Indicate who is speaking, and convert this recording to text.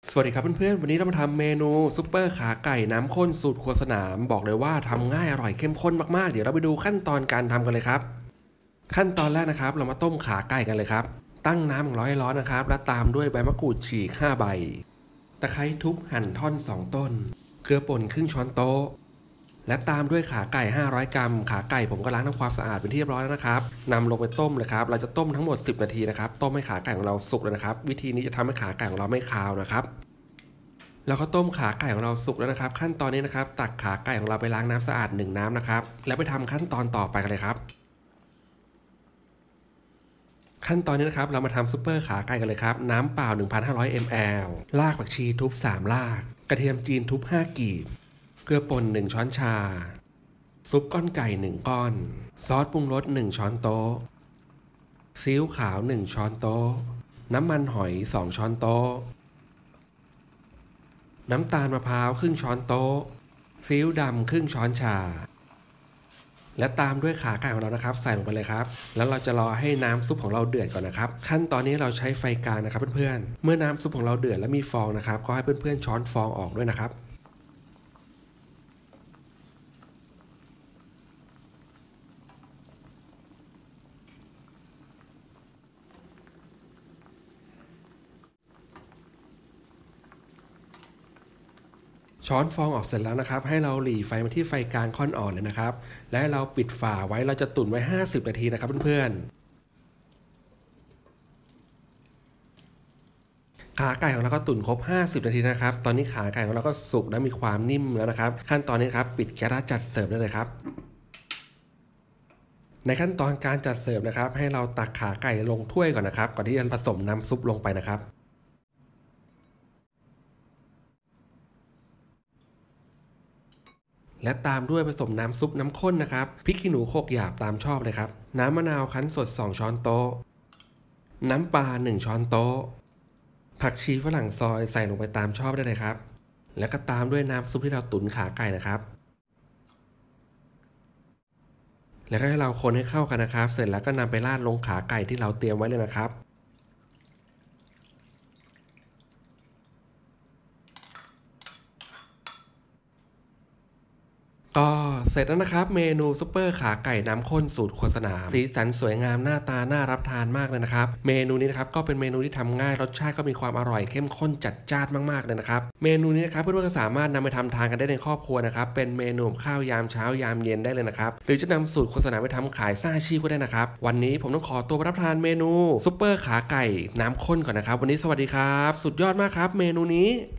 Speaker 1: สวัสดีครับเพื่อนๆวันนี้เรามาทำเมนูซุปเปอร์ขาไก่น้ำข้นสูตรครัวสนามบอกเลยว่าทำง่ายอร่อยเข้มข้นมากๆเดี๋ยวเราไปดูขั้นตอนการทำกันเลยครับขั้นตอนแรกนะครับเรามาต้มขาไก่กันเลยครับตั้งน้ำ100 ร้อนนะครับแล้วตามด้วยใบมะกรูดฉีก5 ใบตะไคร้ทุบหั่นท่อน2 ต้นเกลือป่นครึ่งช้อนโต๊ะและตามด้วยขาไก่500 กรัมขาไก่ผมก็ล้างทำความสะอาดเป็นที่เรียบร้อยแล้วนะครับนำลงไปต้มเลยครับเราจะต้มทั้งหมด10 นาทีนะครับต้มให้ขาไก่ของเราสุกเลยนะครับวิธีนี้จะทำให้ขาไก่ของเราไม่คาวนะครับแล้วก็ต้มขาไก่ของเราสุกแล้วนะครับขั้นตอนนี้นะครับตักขาไก่ของเราไปล้างน้ำสะอาด1 น้ำนะครับแล้วไปทำขั้นตอนต่อไปกันเลยครับขั้นตอนนี้นะครับเรามาทำซุปเปอร์ขาไก่กันเลยครับน้ำเปล่า 1,500 ml รากผักชีทุบ3 รากกระเทียมจีนทุบ5 กีบเกลือป่น1 ช้อนชาซุปก้อนไก่1 ก้อนซอสปรุงรส1 ช้อนโต๊ะซีอิ๊วขาว1 ช้อนโต๊ะน้ำมันหอย2 ช้อนโต๊ะน้ำตาลมะพร้าวครึ่งช้อนโต๊ะซีอิ๊วดำครึ่งช้อนชาและตามด้วยขาไก่ของเรานะครับใส่ลงไปเลยครับแล้วเราจะรอให้น้ำซุปของเราเดือดก่อนนะครับขั้นตอนนี้เราใช้ไฟกลางนะครับเพื่อนๆเมื่อน้ำซุปของเราเดือดและมีฟองนะครับก็ให้เพื่อนๆช้อนฟองออกด้วยนะครับช้อนฟองออกเสร็จแล้วนะครับให้เราหลีไฟมาที่ไฟกลางค่อนอ่อนเลยนะครับและเราปิดฝาไว้เราจะตุ๋นไว้50 นาทีนะครับเพื่อนๆขาไก่ของเราก็ตุ๋นครบ50 นาทีนะครับตอนนี้ขาไก่ของเราก็สุกและมีความนิ่มแล้วนะครับขั้นตอนนี้ครับปิดแก๊สจัดเสิร์ฟได้เลยครับในขั้นตอนการจัดเสิร์ฟนะครับให้เราตักขาไก่ลงถ้วยก่อนนะครับก่อนที่จะผสมน้ำซุปลงไปนะครับและตามด้วยผสมน้ำซุปน้ำข้นนะครับพริกขี้หนูโขลกหยาบตามชอบเลยครับน้ำมะนาวคั้นสด2 ช้อนโต๊ะน้ำปลา1 ช้อนโต๊ะผักชีฝรั่งซอยใส่ลงไปตามชอบได้เลยครับแล้วก็ตามด้วยน้ำซุปที่เราตุ๋นขาไก่นะครับแล้วก็ให้เราคนให้เข้ากันนะครับเสร็จแล้วก็นำไปราดลงขาไก่ที่เราเตรียมไว้เลยนะครับก็เสร็จแล้วนะครับเมนูซุปเปอร์ขาไก่น้ำข้นสูตรครัวสนามสีสันสวยงามหน้าตาน่ารับทานมากเลยนะครับเมนูนี้นะครับก็เป็นเมนูที่ทำง่ายรสชาติก็มีความอร่อยเข้มข้นจัดจ้านมากๆเลยนะครับเมนูนี้นะครับเพื่อนๆก็สามารถนำไปทำทานกันได้ในครอบครัวนะครับเป็นเมนูข้าวยามเช้ายามเย็นได้เลยนะครับหรือจะนำสูตรโฆษณาไปทำขายสร้างอาชีพก็ได้นะครับวันนี้ผมต้องขอตัวไปรับประทานเมนูซุปเปอร์ขาไก่น้ำข้นก่อนนะครับวันนี้สวัสดีครับสุดยอดมากครับเมนูนี้